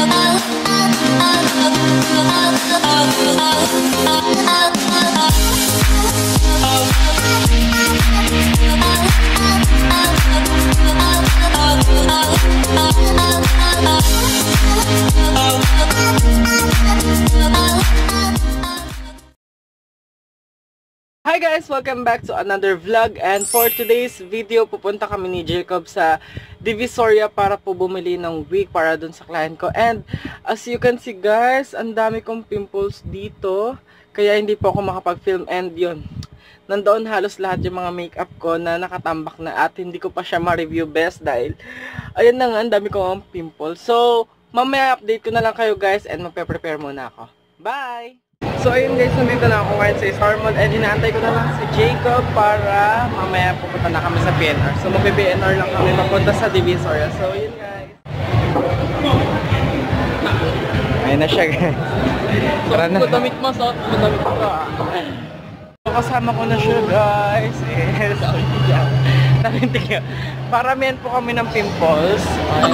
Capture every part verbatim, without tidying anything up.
Hi guys! Welcome back to another vlog, and for today's video, pupunta kami ni Jacob sa Divisoria para po bumili ng wig para dun sa client ko. And as you can see guys, ang dami kong pimples dito, kaya hindi po ako makapag-film. And yun, nandoon halos lahat yung mga makeup ko na nakatambak na at hindi ko pa siya ma-review best dahil ayun na nga, ang dami kong pimples. So, mamaya update ko na lang kayo guys and magpe-prepare muna ako. Bye! So ayun guys, nandito na ako ngayon sa Star Mall and inaantay ko na lang si Jacob para mamaya pupunta na kami sa P N R. So magbe-P N R lang kami papunta sa Divisoria. So yun guys. Ayun na siya guys. Tara na. Madamit mo, so madamit ko. Kasama ko na siya guys. Yes. Narintig yun. Paramihan po kami ng pimples.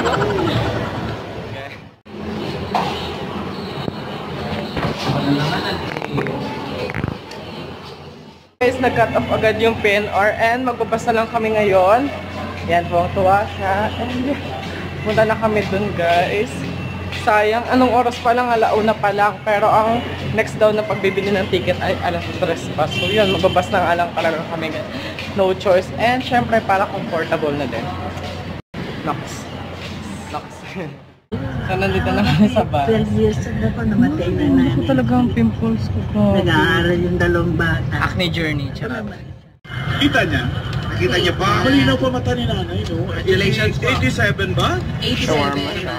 Guys, nag-cut off agad yung P N R and magpapasa lang kami ngayon. Yan po, tuwa siya. And punta na kami dun guys. Sayang, anong oras pa lang? Alauna pa lang. Pero ang next daw na pagbibili ng ticket ay alas tres pa. So yun, magbabas ng alang talaga kami guys. No choice. And syempre para comfortable na din. Nox. Nox. So, nandito na kami sa bar. twelve years na po, namatay na na. Ito talaga ang pimples ko po. Nag-aaral yung dalawang bata. Acne journey, charot. Kita niya? Nakita niya pa? Malinaw pa mata ni nanay, no? Congratulations pa. eighty-seven ba? eighty-seven. Shawarma siya.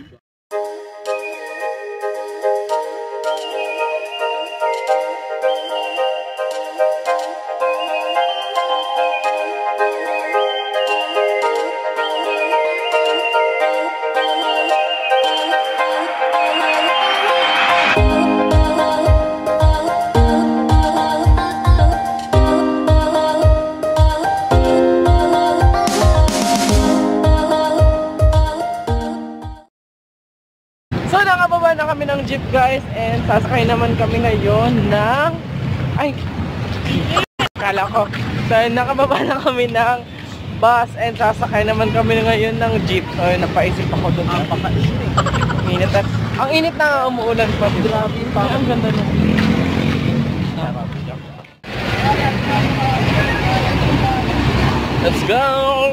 So nakababa na kami ng jeep guys and sasakay naman kami ngayon ng ay kala ko dahil nakababa na kami ng bus and sasakay naman kami ngayon ng jeep. So napaisip ako doon ang pakainit. Init at ang init na umuulan pa. Grabe pa. Ang ganda na. Let's go!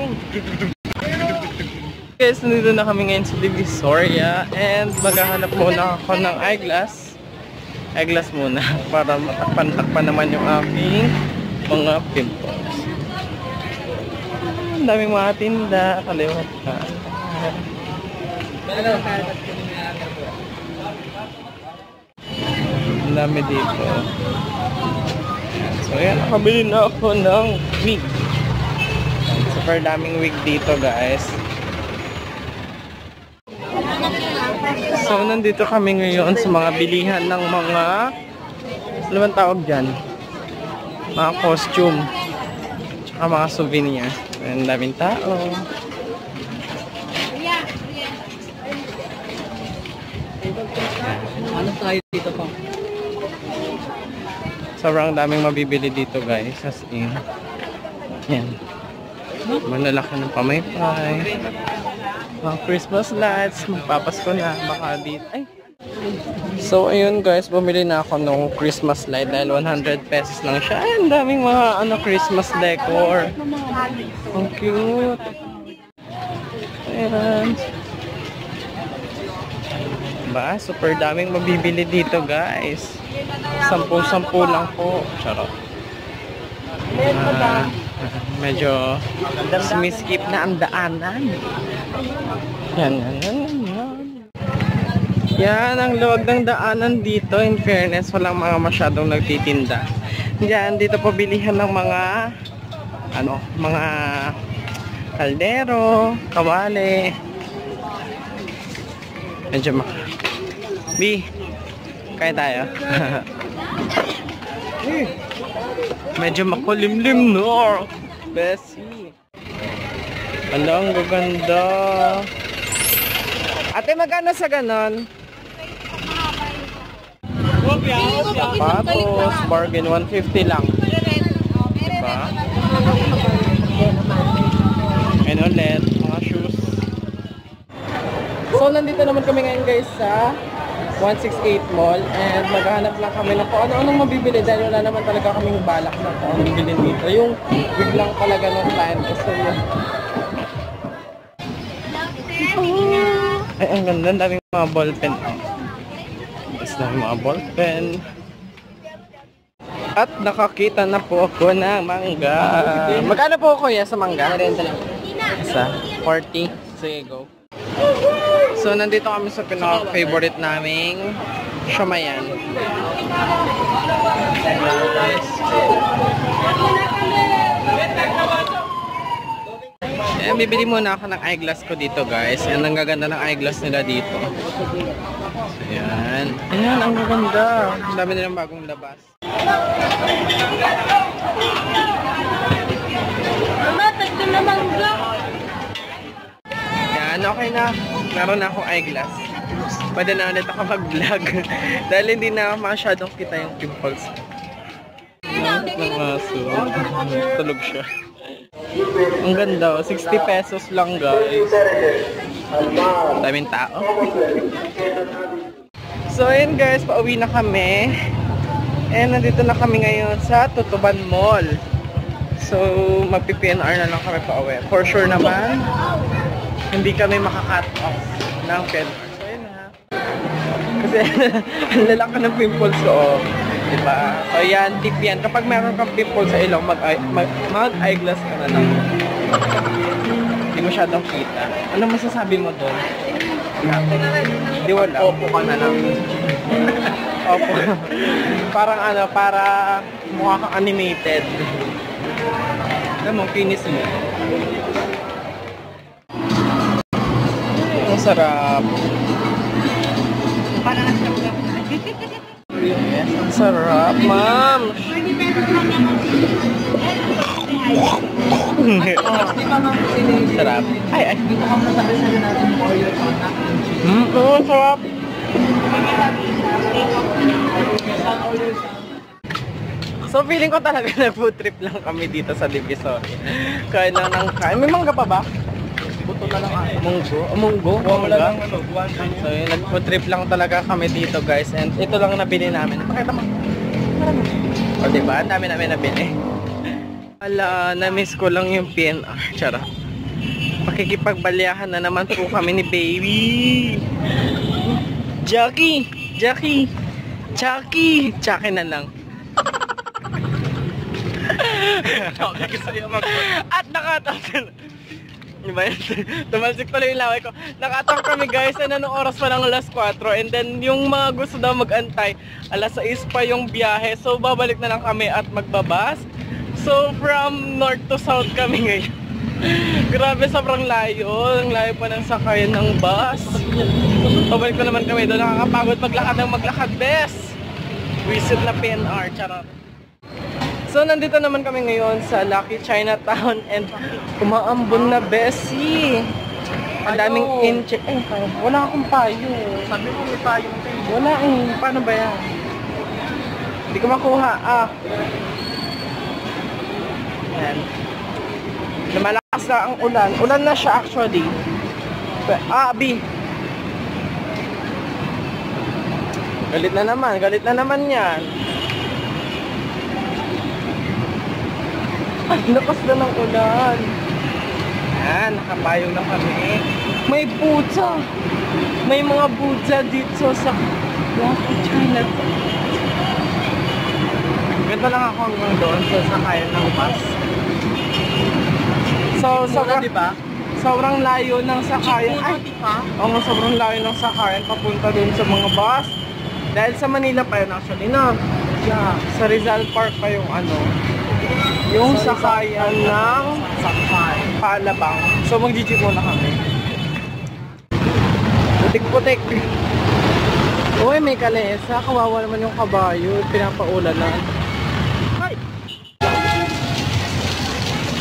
Guys, nandito na kami ngayon sa Divisoria and maghahanap muna ako ng eyeglass eyeglass muna para matakpan-takpan naman yung aking mga pimples. Ang daming mga tinda kaliwat ka. Ang dami dito. So yan, nakabili na ako ng wig. Super daming wig dito guys. So, nandito kami ngayon sa mga bilihan ng mga ano bang tawag dyan? Mga costume tsaka mga souvenir. Ang daming tao. Ano tayo dito po? Sobrang daming mabibili dito guys. As in. Yan. Malalaki ng pamaypay. Mga Christmas lights, magpapasko na, baka dito. Ay. So, ayun guys, bumili na ako ng Christmas light dahil one hundred pesos lang siya. Ay, ang daming mga ano, Christmas decor. Ang cute. Ayan. Ba, super daming mabibili dito guys. Sampu-sampu lang po. Charot. Uh, medyo sumiskip na ang daanan. Yan, yan, yan, yan. Yan ang luwag ng daanan dito. In fairness, walang mga masyadong nagtitinda. Yan, dito po bilihan ng mga ano, mga kaldero, kawali. Medyo mak... B, kaya tayo. Medyo makulimlim no. Bessie. Alang gaganda. Ate, magkano sa ganon? Patos, bargain, one fifty lang. Diba? And ulit, mga shoes. So, nandito naman kami ngayon guys sa one sixty-eight Mall. And maghahanap lang kami ng kung ano-anong mabibili. Dahil wala naman talaga kaming balak na kung anong bilhin dito. Yung wig lang talaga ng client ko. So, yun. Ay, ang ganda. Ang daming mga ballpen. Ang daming mga ballpen. At nakakita na po ako ng mangga. Magkano po kuya sa mangga? Isa, forty. Sige, go. So, nandito kami sa pinaka-favorite naming siomaian. Eh, bibili muna ako ng eyeglass ko dito, guys. And ang gaganda ng eyeglass nila dito. Ayan. Ayan, ang gaganda. Ang dami nilang bagong labas. Yan, okay na. Meron na akong eyeglass. Pwede na ulit ako mag-vlog. Dahil hindi na masyadong kita yung pimples. Nangaso. Tulog siya. Ang ganda. sixty pesos lang, guys. Daming tao. So, ayun guys. Pauwi na kami. And nandito na kami ngayon sa Tutuban Mall. So, magpi-P N R na lang kami pauwi. For sure naman, hindi kami maka-cut off ng P N R. So, yun ha. Kasi, ang lalaki ng pimples ko. Oh. Diba? So, yan. Tip yan. Kapag meron kang pimples sa ilong, mag-eyeglass ka na lang. Hindi masyadong kita. Ano masasabi mo doon? Hindi wala. Opo ka na lang. Opo. Parang ano, para mukha kang animated. Alam mo, kinis mo. Ang sarap. Parang sarap. Yes, ang sarap, ma'am. Sarap. Ay, ay. Dito ka muna sa natin for your contact. Hmm, oo, sarap. So, feeling ko talaga nag-food trip lang kami dito sa Divisoria. Kaya lang ng kain. May mangga pa ba? Buto na lang ay. Munggo? Oh, munggo? Mangga? So, yun, nag-food trip lang talaga kami dito, guys. And ito lang nabili namin. Pakita mo. O, diba? Ang dami namin nabili. Ala, na-miss ko lang yung P N R. Tsara. Pakikipagbalyahan na naman po kami ni baby. Jackie! Jackie! Chucky! Chucky na lang. At nakatawag. Diba yun? Tumalsik pala yung laway ko. Nakatawag kami guys. And anong oras pa ng alas kwatro. And then yung mga gusto daw mag-antay, alas sais pa yung biyahe. So babalik na lang kami at magbabas. So from north to south kami ngayon. Grabe, sobrang layo. Ang layo pa ng sakayan ng bus. Pabalik na naman kami doon. Nakakapagod maglakad ng maglakad, bes. Visit na P N R, charot. So, nandito naman kami ngayon sa Lucky Chinatown. And umaambon na, besi. Ang daming in-check. Ay, wala akong payo. Sabi mo may payo. Wala eh. Paano ba yan? Hindi ko makuha. Ah. Ayan. Lumalakas na ang ulan. Ulan na siya actually. Ah, B. Galit na naman. Galit na naman yan. Ang lakas na ng ulan. Ayan, nakapayong na kami. May putsa. May mga putsa dito sa Lucky Chinatown. Ganda lang ako hanggang doon sa sakayan ng bus. So, sobrang, diba? Sobrang layo ng sakayan. Ay, oo nga, sobrang layo ng sakayan papunta dun sa mga bus. Dahil sa Manila pa yun actually, no? Yeah, sa Rizal Park pa yung ano, yung sakayan ng Palabang. So, mag-G G muna kami. Putik-putik. Uy, may kalesa. Kawawa naman yung kabayo. Pinapaulan na. Hi!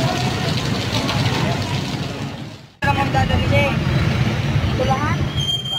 Ano kang dadalhin eh? Tulahan?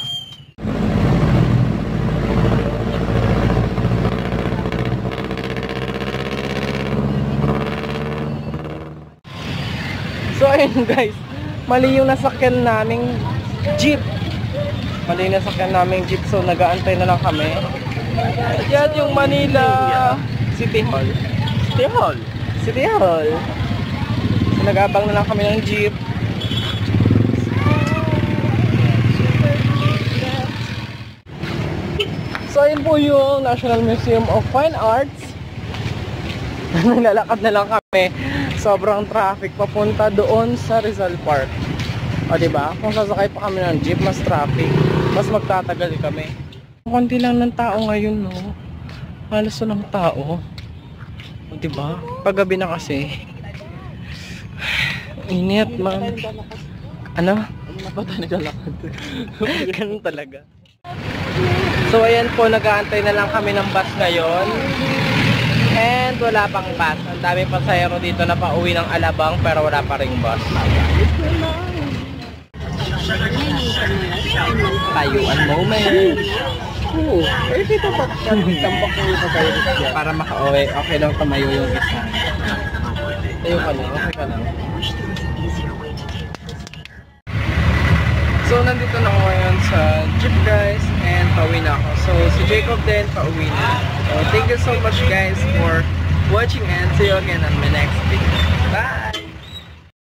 ayun guys, mali yung nasakyan naming jeep. Mali yung nasakyan naming jeep, so nag-aantay na lang kami. At yan yung Manila City Hall. City Hall. City Hall. So nag-abang na lang kami ng jeep. So ayun po yung National Museum of Fine Arts. Naglalakad na lang kami. Sobrang traffic papunta doon sa Rizal Park. O diba? Kung sasakay pa kami ng jeep, mas traffic. Mas magtatagal kami. Kunti lang ng tao ngayon, no? Halos walang tao. O diba? Paggabi na kasi. Init, man. Ano? Napata naglalakad. Ganun talaga. So ayan po, nag-aantay na lang kami ng bus ngayon. And wala pang bus. Ang dami pasahero dito na pauwi ng Alabang pero wala pa ring bus. Tayuan moment. Oo. Eh dito pa tambak ko yung pasahero para makauwi. Okay lang tumayo yung isa. Tayo ka lang. Okay ka lang. So, nandito na ako ngayon sa jeep guys and pauwi na ako. So, si Jacob din pauwi na. So, thank you so much guys for watching and see you again on my next video. Bye!